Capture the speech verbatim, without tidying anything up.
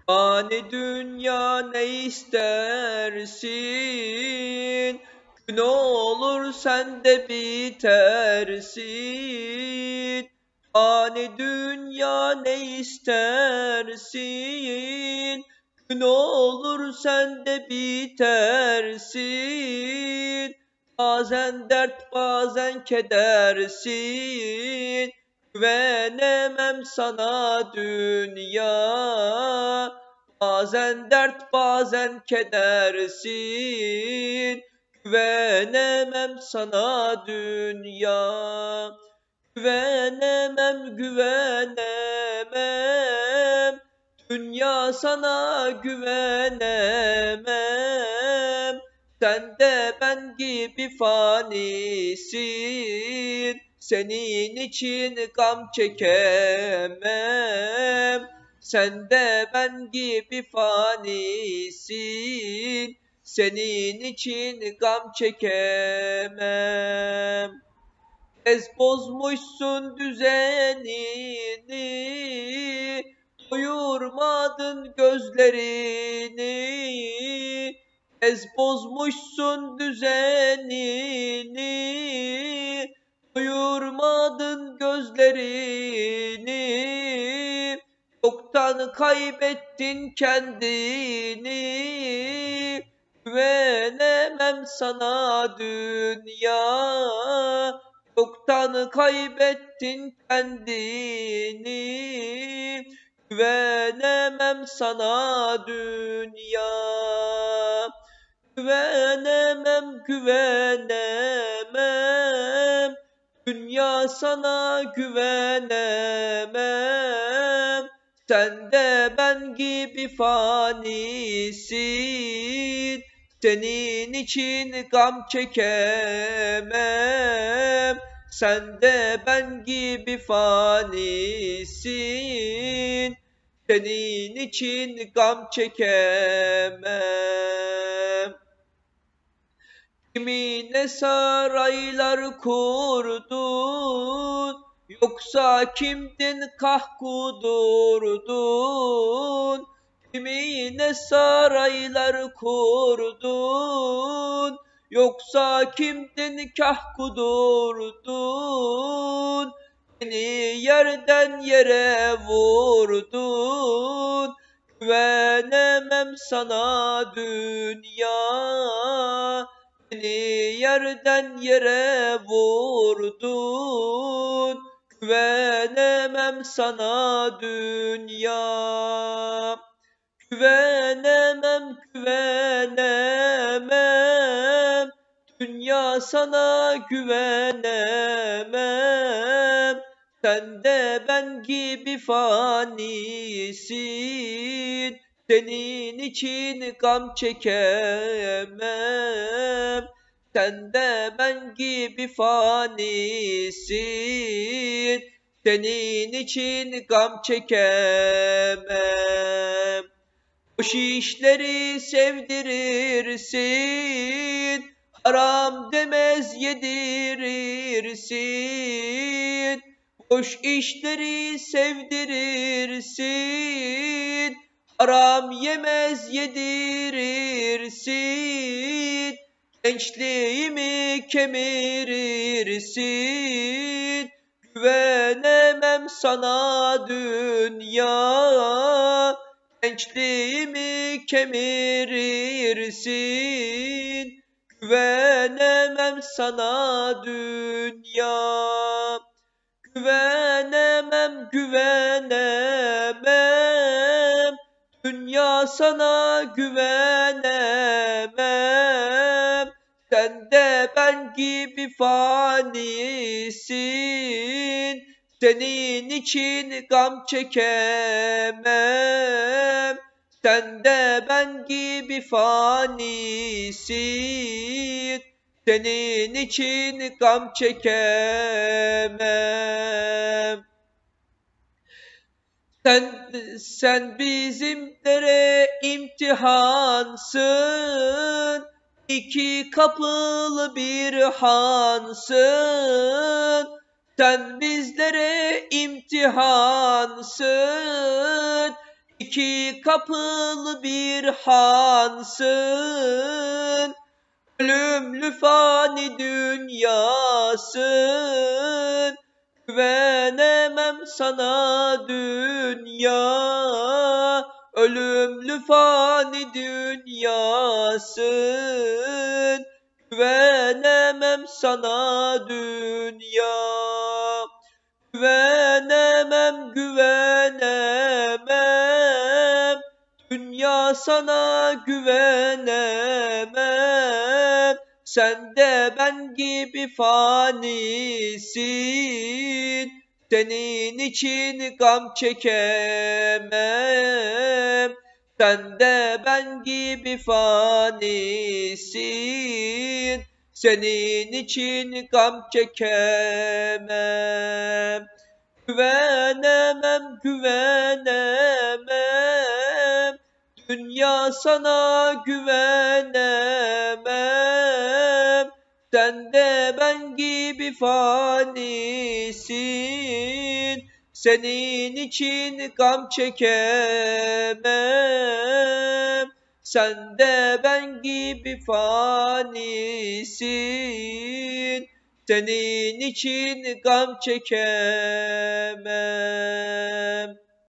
Fani dünya ne istersin? Gün olur sen de bitersin. Fani dünya ne istersin? Gün olur sen de bitersin. Bazen dert bazen kedersin. Güvenemem sana dünya. Bazen dert bazen kedersin. Güvenemem sana dünya. Güvenemem güvenemem. Dünya sana güvenemem. Sen de ben gibi fanisin. Senin için gam çekemem. Sen de ben gibi fanisin. Senin için gam çekemem. Ez bozmuşsun düzenini, doyurmadın gözlerini. Ez bozmuşsun düzenini, doyurmadın gözlerini. Yoktan kaybettin kendini. Güvenemem sana dünya. Yoktan kaybettin kendini. Güvenemem sana dünya. Güvenemem güvenemem. Dünya sana güvenemem. Sen de ben gibi fanisin. Senin için gam çekemem. Sen de ben gibi fanisin. Senin için gam çekemem. Kimine saraylar kurdun, yoksa kimdin kah kudurdun? Kimine saraylar kurdun, yoksa kimdin kah kudurdun? Beni yerden yere vurdun. Güvenemem sana dünya. Beni yerden yere vurdun. Güvenemem sana dünya. Güvenemem güvenemem. Dünya sana güvenemem. Sen de ben gibi fanisin. Senin için gam çekemem. Sen de ben gibi fanisin. Senin için gam çekemem. Boş işleri sevdirirsin. Haram demez yedirirsin. Boş işleri sevdirirsin. Haram yemez yedirirsin. Gençliğimi kemirirsin. Güvenemem sana dünya. Gençliğimi kemirirsin. Güvenemem sana dünya. Güvenemem güvenemem. Dünya sana güvenemem. Sen de ben gibi fanisin. Senin için gam çekemem. Sen de ben gibi fanisin. Senin için gam çekemem. Sen, sen bizimlere imtihansın. İki kapılı bir hansın. Sen bizlere imtihansın. İki kapılı bir hansın, ölümlü fani dünyasın. Güvenemem sana dünya, ölümlü fani dünyasın. Güvenemem sana dünya. Güvenemem, güvenemem, dünya sana güvenemem. Sen de ben gibi fanisin, senin için gam çekemem. Sen de ben gibi fanisin, senin için gam çekemem. Güvenemem, güvenemem, dünya sana güvenemem. Sen de ben gibi fanisin, senin için gam çekemem. Sen de ben gibi fanisin, senin için gam çekemem.